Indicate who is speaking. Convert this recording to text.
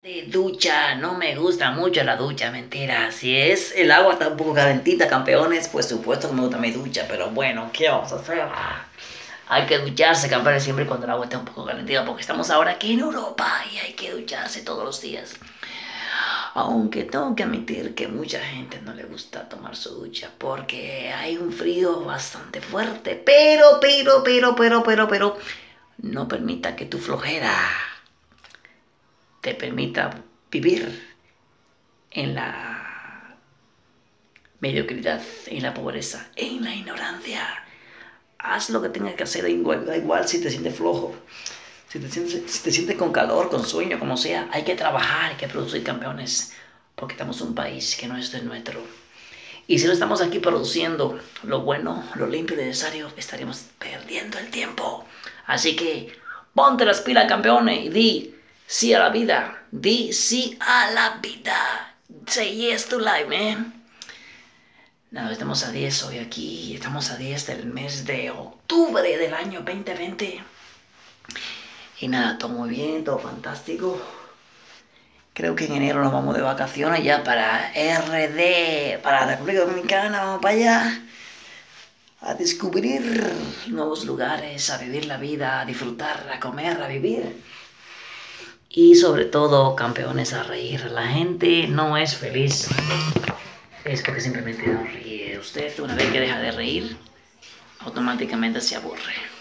Speaker 1: De ducha, no me gusta mucho la ducha, mentira. Si es el agua está un poco calentita, campeones, pues supuesto que me gusta mi ducha, pero bueno, ¿qué vamos a hacer? Hay que ducharse, campeones, siempre cuando el agua esté un poco calentita, porque estamos ahora aquí en Europa y hay que ducharse todos los días. Aunque tengo que admitir que mucha gente no le gusta tomar su ducha porque hay un frío bastante fuerte, pero, no permita que tu flojera te permita vivir en la mediocridad, en la pobreza, en la ignorancia. Haz lo que tengas que hacer, da igual si te sientes flojo, si te sientes con calor, con sueño, como sea. Hay que trabajar, hay que producir, campeones, porque estamos en un país que no es el nuestro. Y si no estamos aquí produciendo lo bueno, lo limpio y necesario, estaremos perdiendo el tiempo. Así que ponte las pilas, campeones, y di sí a la vida. Di sí a la vida. Say yes to life, man. No, estamos a 10 hoy aquí. Estamos a 10 del mes de octubre del año 2020. Y nada, todo muy bien, todo fantástico. Creo que en enero nos vamos de vacaciones ya para RD, para República Dominicana, vamos para allá a descubrir nuevos lugares, a vivir la vida, a disfrutar, a comer, a vivir. Y sobre todo, campeones, a reír. La gente no es feliz, es porque simplemente no ríe. Usted, una vez que deja de reír, automáticamente se aburre.